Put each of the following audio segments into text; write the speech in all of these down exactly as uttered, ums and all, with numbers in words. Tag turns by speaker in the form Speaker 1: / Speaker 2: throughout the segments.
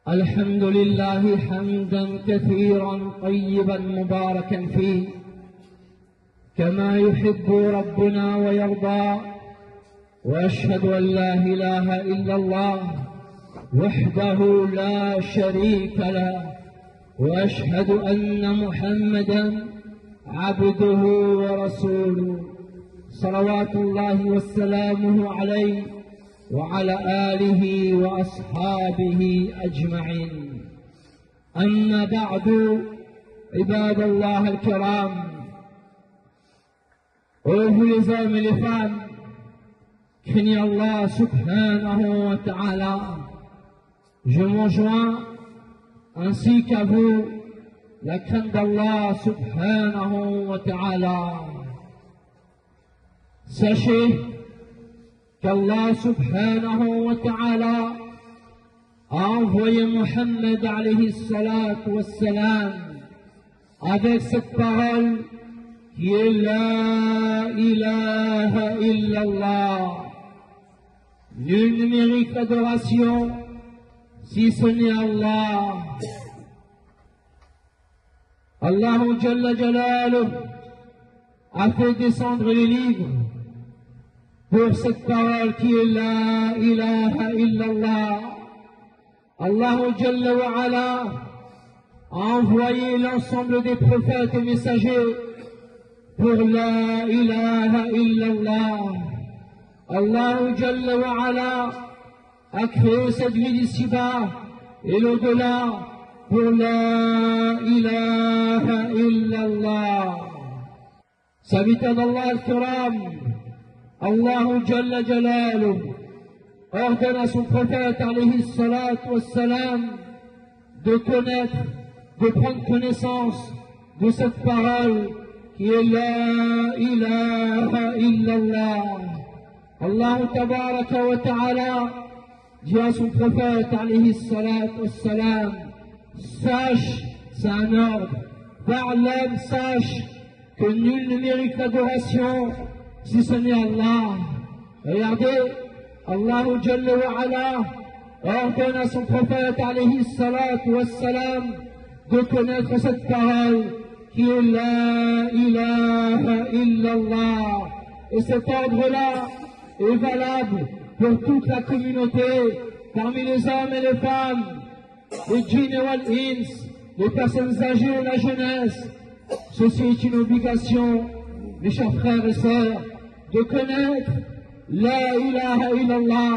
Speaker 1: الحمد لله حمدا كثيرا طيبا مباركا فيه كما يحب ربنا ويرضى، وأشهد أن لا إله إلا الله وحده لا شريك له، وأشهد أن محمدا عبده ورسوله صلوات الله وسلامه عليه وعلى آله وأصحابه أجمعين. أما بعد، عباد الله الكرام، ô vous les hommes et les femmes, craignez Allah subhanahu wa ta'ala. Je m'enjoins ainsi qu'à vous la crainte d'Allah subhanahu wa ta'ala. Sachez qu'Allah subhanahu wa ta'ala a envoyé Muhammad alayhi salatu wassalam avec cette parole qui est la ilaha illallah. Nul ne mérite l'adoration si ce n'est Allah. Allah Jalla Jalaluh a fait descendre les livres pour cette parole qui est la ilaha illallah. Allah Jalla wa ala a envoyé l'ensemble des prophètes et messagers pour la ilaha illallah. Allah Jalla wa ala a créé cette vie d'ici-bas et l'au-delà pour la ilaha illallah. Serviteurs d'Allah al-Kiram, Allah Jalla Jalaluh ordonne à son prophète alayhi salatu wassalam de connaître, de prendre connaissance de cette parole qui est la ilaha illallah. Allah tabaraka wa ta'ala dit à son prophète alayhi salatu wassalam: sache, c'est un ordre, Ba'lam, sache que nul ne mérite l'adoration si ce n'est Allah. Regardez, Allah Jalla wa ala ordonne à son prophète alayhi salatu wassalam de connaître cette parole qui est la ilaha illallah. Et cet ordre-là est valable pour toute la communauté, parmi les hommes et les femmes, les djinns et wal-ins, les personnes âgées et la jeunesse. Ceci est une obligation, mes chers frères et sœurs, de connaître la ilaha illallah.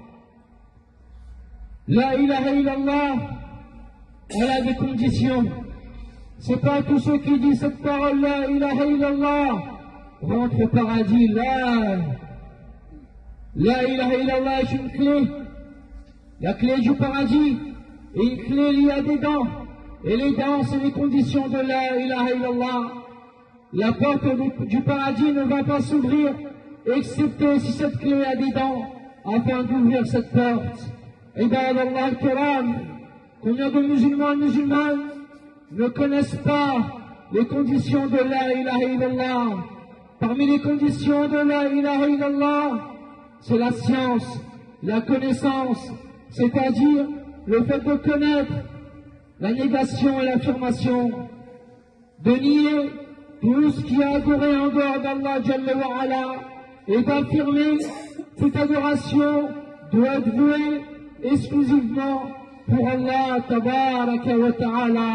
Speaker 1: La ilaha illallah, elle a des conditions. C'est pas tous ceux qui disent cette parole la ilaha illallah rentrent au paradis. Là, la ilaha illallah est une clé, la clé du paradis, et une clé liée à des dents. Et les dents, c'est les conditions de la ilaha illallah. La porte du paradis ne va pas s'ouvrir, excepté si cette clé a des dents, afin d'ouvrir cette porte. Ibad Allah al-Kiram, combien de musulmans et musulmanes ne connaissent pas les conditions de la ilaha illallah? Parmi les conditions de la ilaha illallah, c'est la science, la connaissance, c'est-à-dire le fait de connaître la négation et l'affirmation, de nier tout ce qui est adoré en dehors d'Allah Jalla wa ala, et d'affirmer cette adoration doit être vouée exclusivement pour Allah tabaraka wa ta'ala.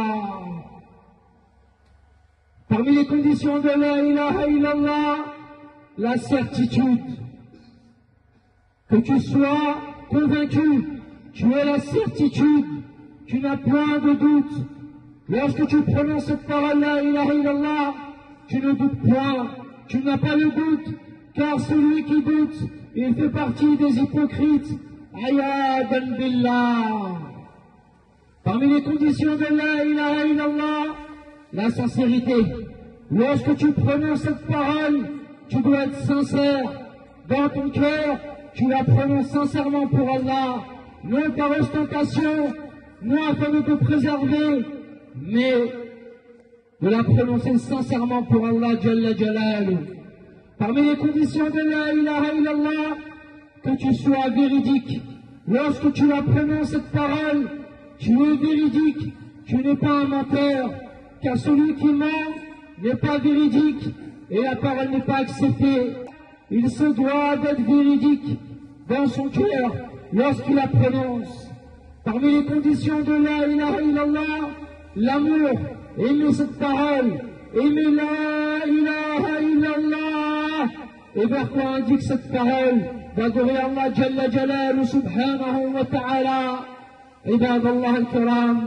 Speaker 1: Parmi les conditions de la ilaha illallah, la certitude. Que tu sois convaincu, tu as la certitude, tu n'as point de doute. Lorsque tu prononces cette parole la ilaha illallah, tu ne doutes point, tu n'as pas le doute, car celui qui doute, il fait partie des hypocrites. Ayadan billah. Parmi les conditions de la ilaha illallah, la sincérité. Lorsque tu prononces cette parole, tu dois être sincère. Dans ton cœur, tu la prononces sincèrement pour Allah, non par ostentation, non afin de te préserver, mais de la prononcer sincèrement pour Allah Jalla Jalaluh. Parmi les conditions de la ilaha illallah, que tu sois véridique. Lorsque tu la prononces cette parole, tu es véridique, tu n'es pas un menteur, car celui qui ment n'est pas véridique et la parole n'est pas acceptée. Il se doit d'être véridique dans son cœur lorsqu'il la prononce. Parmi les conditions de la ilaha illallah, l'amour, aimer cette parole, aimer la ilaha illallah, et vers quoi indique cette parole, d'adorer Allah Jalla Jalaluhu subhanahu wa ta'ala. Ibadallah al-kiram,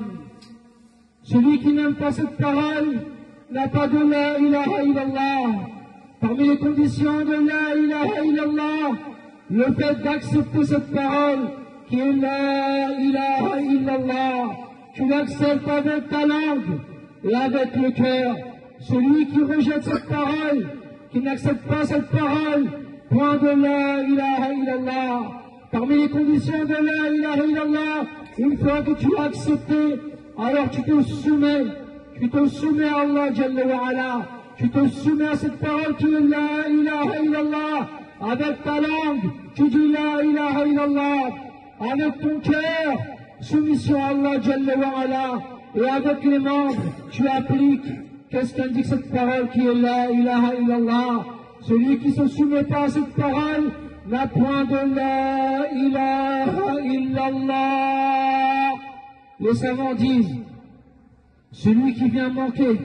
Speaker 1: celui qui n'aime pas cette parole n'a pas de la ilaha illallah. Parmi les conditions de la ilaha illallah, le fait d'accepter cette parole qui est la ilaha illallah, tu l'acceptes avec ta langue et avec le cœur. Celui qui rejette cette parole, qui n'accepte pas cette parole, point de la ilaha illallah. Parmi les conditions de la ilaha illallah, une fois que tu l'as accepté, alors tu te soumets, tu te soumets à Allah Jalla wa Ala, tu te soumets à cette parole qui est la ilaha illallah. Avec ta langue, tu dis la ilaha illallah. Avec ton cœur, soumission à Allah Jalla wa Ala. Et avec les membres, tu appliques. Qu'est-ce qu'indique cette parole qui est la ilaha illallah? Celui qui se soumet pas à cette parole n'a point de la ilaha illallah. Les savants disent, celui qui vient manquer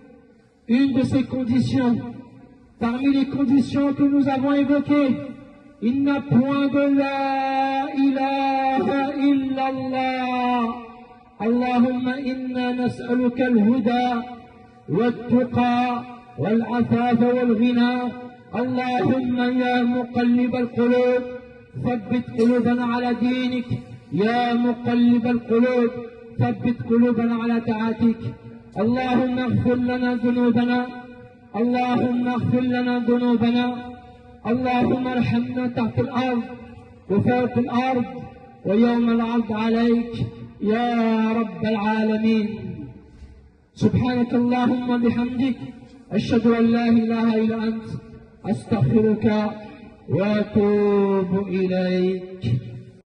Speaker 1: une de ces conditions, parmi les conditions que nous avons évoquées, il n'a point de la ilaha illallah. Allahumma inna nas'aluka al-huda wal-tuqa wal-afaf wal-ghina. Allahumma ya muqallib al-qulub thabbit qulubana ala dinik. Ya muqallib al-qulub thabbit qulubana ala ta'atik. اللهم اغفر لنا ذنوبنا اللهم اغفر لنا ذنوبنا اللهم ارحمنا تحت الأرض وفوق الأرض ويوم العرض عليك يا رب العالمين. سبحانك اللهم بحمدك أشهد أن لا إله إلا أنت أستغفرك وأتوب إليك.